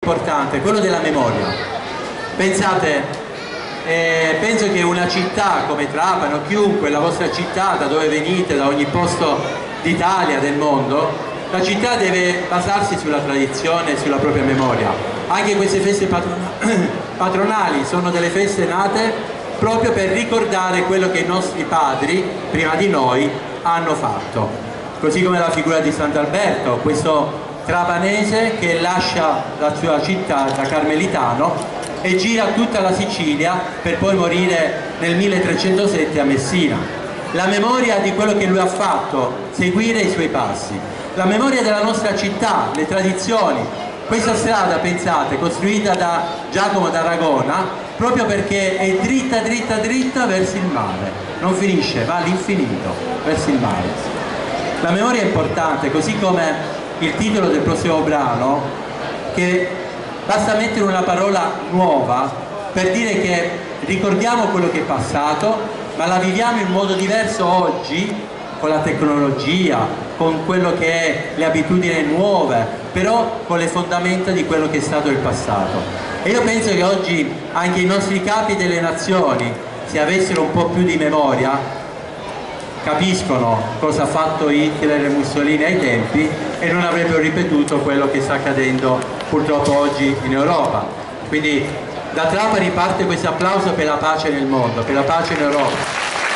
importante, quello della memoria. Pensate, penso che una città come Trapani, chiunque, la vostra città, da dove venite, da ogni posto d'Italia, del mondo, la città deve basarsi sulla tradizione e sulla propria memoria. Anche queste feste patronali sono delle feste nate proprio per ricordare quello che i nostri padri, prima di noi, hanno fatto. Così come la figura di Sant'Alberto, questo trapanese che lascia la sua città da carmelitano e gira tutta la Sicilia per poi morire nel 1307 a Messina. La memoria di quello che lui ha fatto, seguire i suoi passi. La memoria della nostra città, le tradizioni. Questa strada, pensate, costruita da Giacomo d'Aragona, proprio perché è dritta dritta dritta verso il mare, non finisce, va all'infinito verso il mare. La memoria è importante, così come il titolo del prossimo brano, che basta mettere una parola nuova per dire che ricordiamo quello che è passato, ma la viviamo in modo diverso oggi, con la tecnologia, con quello che è le abitudini nuove, però con le fondamenta di quello che è stato il passato. E io penso che oggi anche i nostri capi delle nazioni, se avessero un po' più di memoria, capiscono cosa ha fatto Hitler e Mussolini ai tempi e non avrebbero ripetuto quello che sta accadendo purtroppo oggi in Europa. Quindi da Trapani parte questo applauso per la pace nel mondo, per la pace in Europa.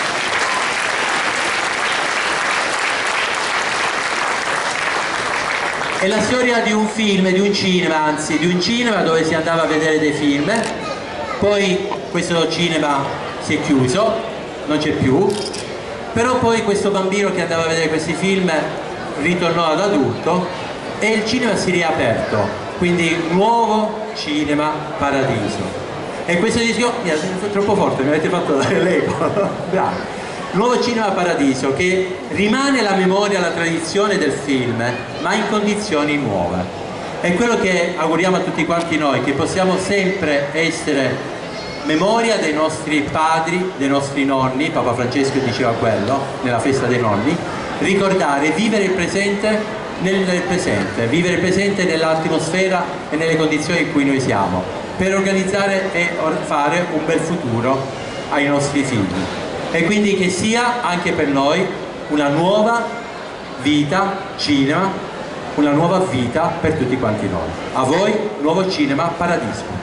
È la storia di un film, di un cinema, anzi di un cinema dove si andava a vedere dei film, poi questo cinema si è chiuso, non c'è più, però poi questo bambino che andava a vedere questi film ritornò ad adulto e il cinema si è riaperto, quindi nuovo cinema paradiso. E questo disco, troppo forte, mi avete fatto dare l'eco, bravo. Nuovo cinema paradiso che rimane la memoria, la tradizione del film, ma in condizioni nuove. È quello che auguriamo a tutti quanti noi, che possiamo sempre essere memoria dei nostri padri, dei nostri nonni, Papa Francesco diceva quello, nella festa dei nonni, ricordare, vivere il presente nel presente, vivere il presente nell'atmosfera e nelle condizioni in cui noi siamo, per organizzare e fare un bel futuro ai nostri figli. E quindi che sia anche per noi una nuova vita cinema, una nuova vita per tutti quanti noi. A voi, nuovo cinema paradiso.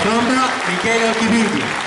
tromba Michele Ochibidi.